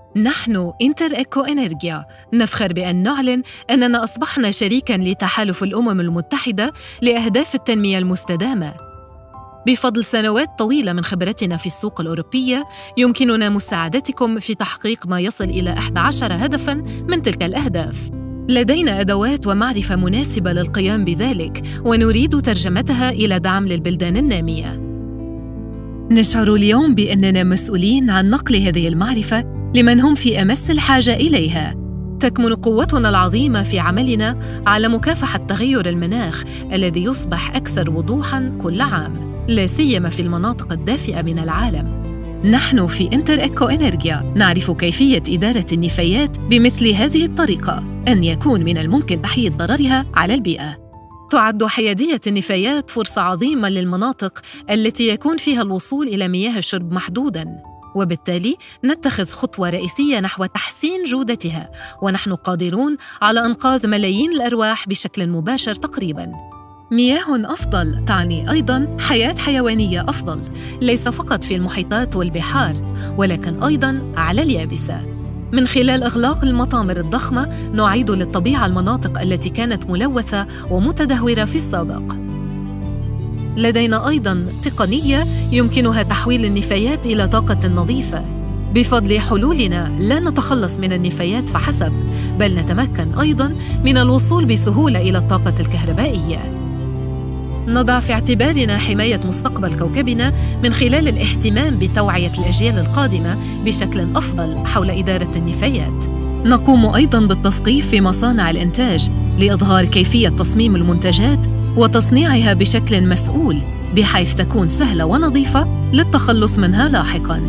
نحن إنتر إيكو إنرجيا نفخر بأن نعلن أننا أصبحنا شريكاً لتحالف الأمم المتحدة لأهداف التنمية المستدامة. بفضل سنوات طويلة من خبرتنا في السوق الأوروبية، يمكننا مساعدتكم في تحقيق ما يصل إلى 11 هدفاً من تلك الأهداف. لدينا أدوات ومعرفة مناسبة للقيام بذلك، ونريد ترجمتها إلى دعم للبلدان النامية. نشعر اليوم بأننا مسؤولين عن نقل هذه المعرفة لمن هم في أمس الحاجة إليها. تكمن قوتنا العظيمة في عملنا على مكافحة تغير المناخ الذي يصبح أكثر وضوحاً كل عام، لا سيما في المناطق الدافئة من العالم. نحن في إنتر إيكو إنرجيا نعرف كيفية إدارة النفايات بمثل هذه الطريقة، أن يكون من الممكن تحييد ضررها على البيئة. تعد حيادية النفايات فرصة عظيمة للمناطق التي يكون فيها الوصول إلى مياه الشرب محدوداً، وبالتالي نتخذ خطوة رئيسية نحو تحسين جودتها، ونحن قادرون على إنقاذ ملايين الأرواح بشكل مباشر تقريباً. مياه أفضل تعني أيضاً حياة حيوانية أفضل، ليس فقط في المحيطات والبحار، ولكن أيضاً على اليابسة. من خلال إغلاق المطامر الضخمة نعيد للطبيعة المناطق التي كانت ملوثة ومتدهورة في السابق. لدينا أيضاً تقنية يمكنها تحويل النفايات إلى طاقة نظيفة. بفضل حلولنا لا نتخلص من النفايات فحسب، بل نتمكن أيضاً من الوصول بسهولة إلى الطاقة الكهربائية. نضع في اعتبارنا حماية مستقبل كوكبنا من خلال الاهتمام بتوعية الأجيال القادمة بشكل أفضل حول إدارة النفايات. نقوم أيضاً بالتثقيف في مصانع الإنتاج لإظهار كيفية تصميم المنتجات وتصنيعها بشكل مسؤول، بحيث تكون سهلة ونظيفة للتخلص منها لاحقاً.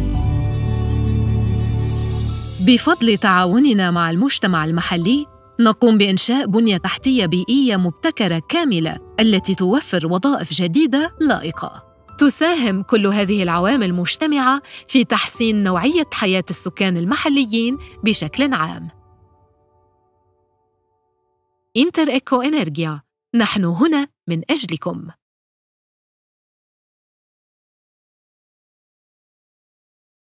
بفضل تعاوننا مع المجتمع المحلي، نقوم بإنشاء بنية تحتية بيئية مبتكرة كاملة التي توفر وظائف جديدة لائقة. تساهم كل هذه العوامل مجتمعة في تحسين نوعية حياة السكان المحليين بشكل عام. إنتر إيكو إنرجيا، نحن هنا من أجلكم.